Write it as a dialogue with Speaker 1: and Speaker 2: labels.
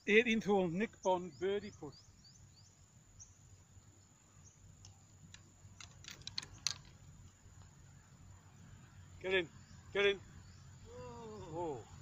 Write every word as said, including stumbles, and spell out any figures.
Speaker 1: eighteen hole Nick Bond birdie putt. Get in, get in. Oh.